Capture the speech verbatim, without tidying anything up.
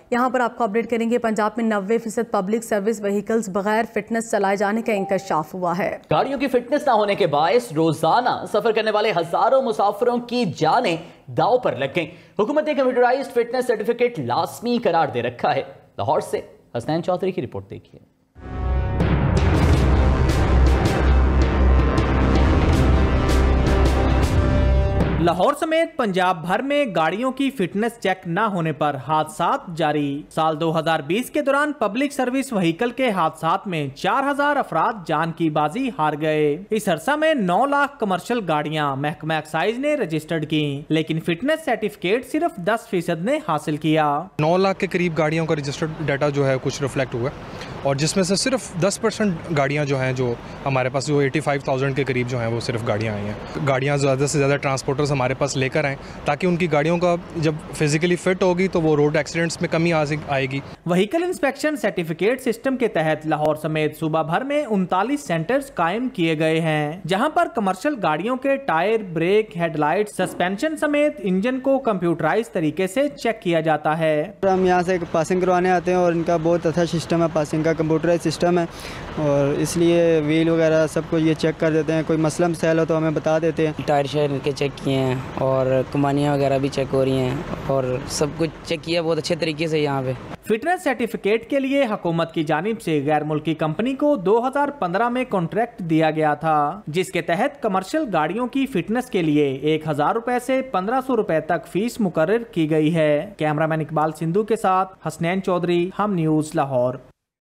यहाँ पर आपको अपडेट करेंगे, पंजाब में नब्बे फीसद पब्लिक सर्विस व्हीकल्स बगैर फिटनेस चलाए जाने का इंकशाफ हुआ है। गाड़ियों की फिटनेस ना होने के बायस रोजाना सफर करने वाले हजारों मुसाफिरों की जानें दांव पर लग गईं। हुकूमत ने कंप्यूटराइज्ड फिटनेस सर्टिफिकेट लाजमी करार दे रखा है। लाहौर से हसनैन चौधरी की रिपोर्ट देखिए। लाहौर समेत पंजाब भर में गाड़ियों की फिटनेस चेक न होने पर हादसात जारी। साल दो हज़ार बीस के दौरान पब्लिक सर्विस व्हीकल के हादसात में चार हजार अफराद जान की बाजी हार गए। इस अरसा में नौ लाख कमर्शियल गाड़ियां महकमा एक्साइज ने रजिस्टर्ड की, लेकिन फिटनेस सर्टिफिकेट सिर्फ दस फीसद ने हासिल किया। नौ लाख के करीब गाड़ियों का रजिस्टर्ड डाटा जो है कुछ रिफ्लेक्ट हुआ, और जिसमें से सिर्फ दस परसेंट गाड़ियाँ जो हैं जो हमारे पास जो पचासी हज़ार के करीब जो हैं वो सिर्फ गाड़ियाँ आई हैं। गाड़ियाँ ज़्यादा से ज़्यादा ट्रांसपोर्टर्स हमारे पास लेकर आएँ ताकि उनकी गाड़ियों का जब फिजिकली फिट होगी तो वो रोड एक्सीडेंट्स में कमी आएगी। व्हीकल इंस्पेक्शन सर्टिफिकेट सिस्टम के तहत लाहौर समेत सूबा भर में उनतालीस सेंटर्स कायम किए गए हैं, जहाँ पर कमर्शियल गाड़ियों के टायर, ब्रेक, हेडलाइट, सस्पेंशन समेत इंजन को कंप्यूटराइज तरीके से चेक किया जाता है। हम यहाँ से पासिंग करवाने आते हैं और इनका बहुत अच्छा सिस्टम है, पासिंग का कंप्यूटराइज सिस्टम है, और इसलिए व्हील वगैरह सब कुछ ये चेक कर देते हैं। कोई मसला मसाइल हो तो हमें बता देते हैं। टायर शायर के चेक किए हैं और कमानियाँ वगैरह भी चेक हो रही हैं और सब कुछ चेक किया बहुत अच्छे तरीके से यहाँ पे। फिटनेस सर्टिफिकेट के लिए हुकूमत की जानिब से गैर मुल्की कंपनी को दो हज़ार पंद्रह में कॉन्ट्रैक्ट दिया गया था, जिसके तहत कमर्शियल गाड़ियों की फिटनेस के लिए एक हजार रुपए से पंद्रह सौ रुपए तक फीस मुकर्रर की गई है। कैमरामैन इकबाल सिंधु के साथ हसनैन चौधरी, हम न्यूज लाहौर।